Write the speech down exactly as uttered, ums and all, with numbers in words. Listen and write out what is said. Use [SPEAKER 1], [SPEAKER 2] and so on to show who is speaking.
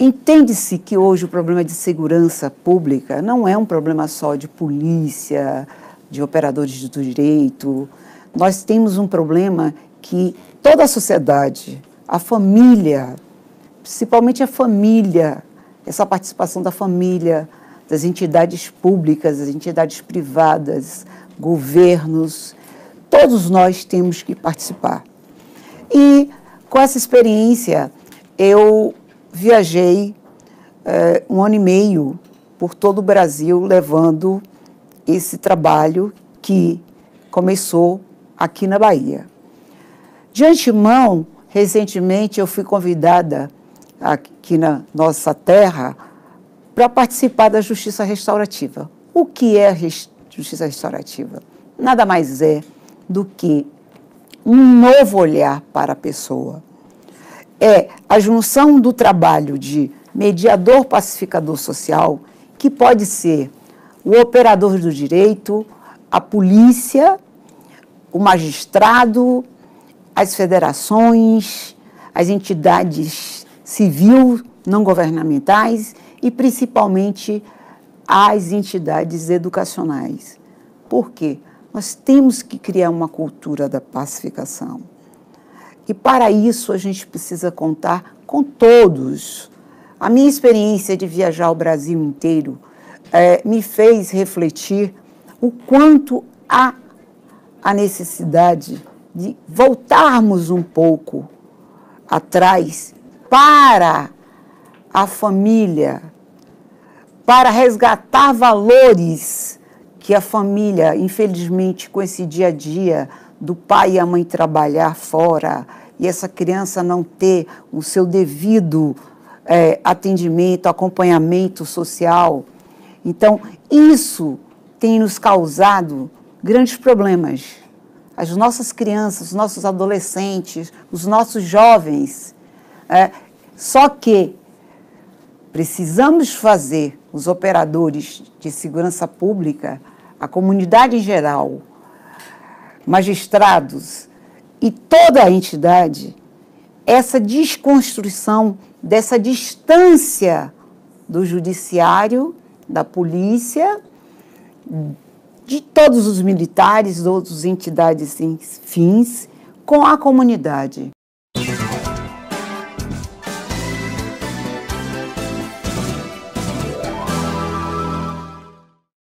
[SPEAKER 1] Entende-se que hoje o problema de segurança pública não é um problema só de polícia, de operadores do direito. Nós temos um problema que toda a sociedade, a família, principalmente a família, essa participação da família, das entidades públicas, das entidades privadas, governos, todos nós temos que participar. E com essa experiência, eu viajei é, um ano e meio por todo o Brasil, levando esse trabalho que começou aqui na Bahia. De antemão, recentemente, eu fui convidada aqui na nossa terra para participar da Justiça Restaurativa. O que é a Justiça Restaurativa? Nada mais é do que um novo olhar para a pessoa. É a junção do trabalho de mediador pacificador social, que pode ser o operador do direito, a polícia, o magistrado, as federações, as entidades civil não governamentais e, principalmente, as entidades educacionais. Por quê? Nós temos que criar uma cultura da pacificação. E, para isso, a gente precisa contar com todos. A minha experiência de viajar o Brasil inteiro é, me fez refletir o quanto há a necessidade de voltarmos um pouco atrás para a família, para resgatar valores que a família, infelizmente, com esse dia a dia do pai e a mãe trabalhar fora e essa criança não ter o seu devido é, atendimento, acompanhamento social. Então, isso tem nos causado grandes problemas. As nossas crianças, os nossos adolescentes, os nossos jovens. É, só que precisamos fazer os operadores de segurança pública, a comunidade em geral, magistrados e toda a entidade, essa desconstrução dessa distância do judiciário, da polícia, de todos os militares, de outras entidades sem fins, com a comunidade.